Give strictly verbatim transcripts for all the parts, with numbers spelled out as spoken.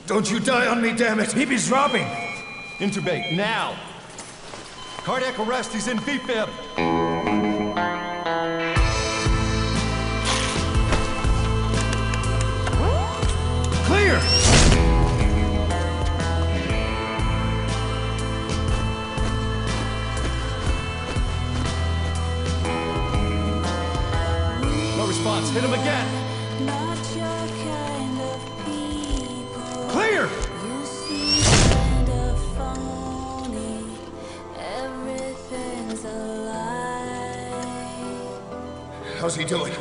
Don't you die on me, damn it! He is robbing! Intubate, now! Cardiac arrest, he's in V fib! Clear! No response, hit him again! Clear! How's he doing?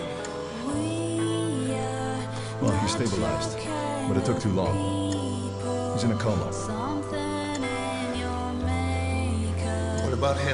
Well, he's stabilized, but it took too long. He's in a coma. What about him?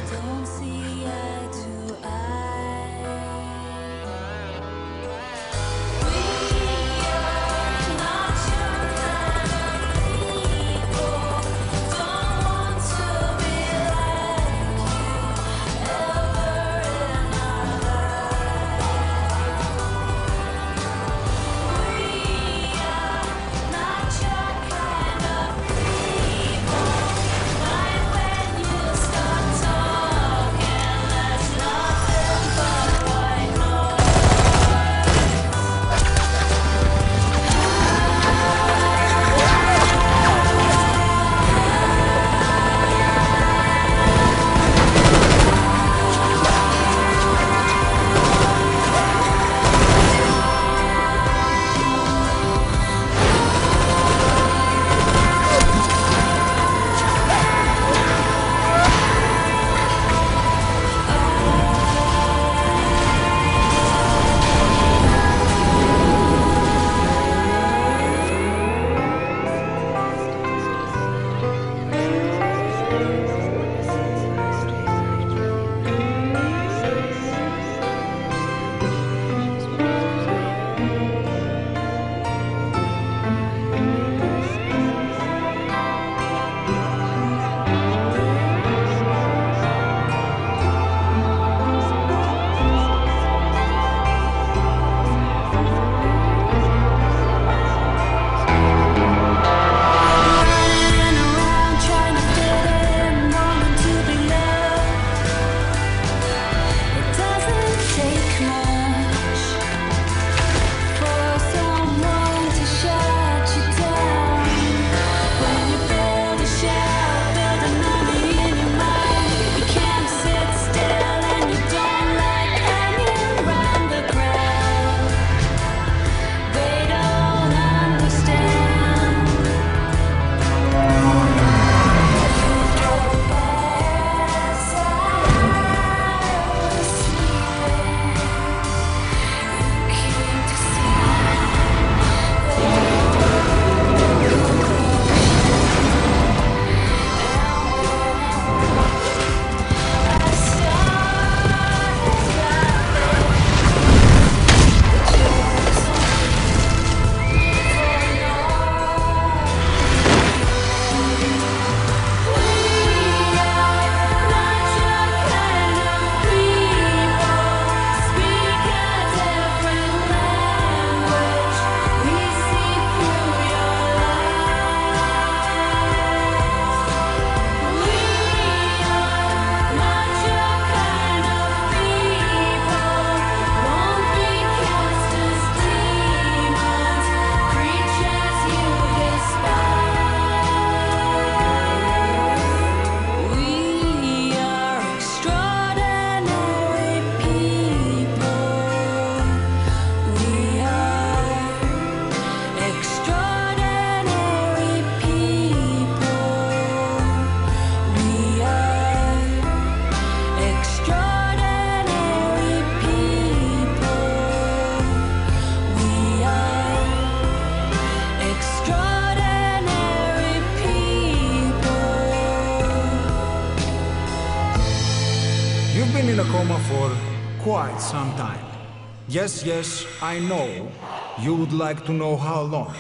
been in a coma for quite some time. Yes, yes, I know. You would like to know how long.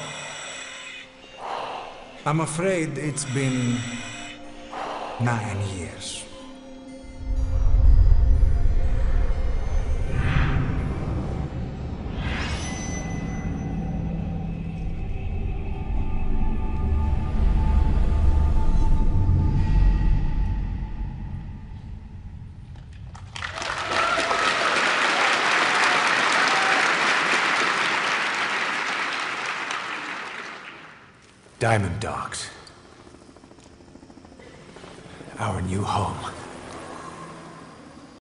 I'm afraid it's been nine years. Diamond Dogs. Our new home.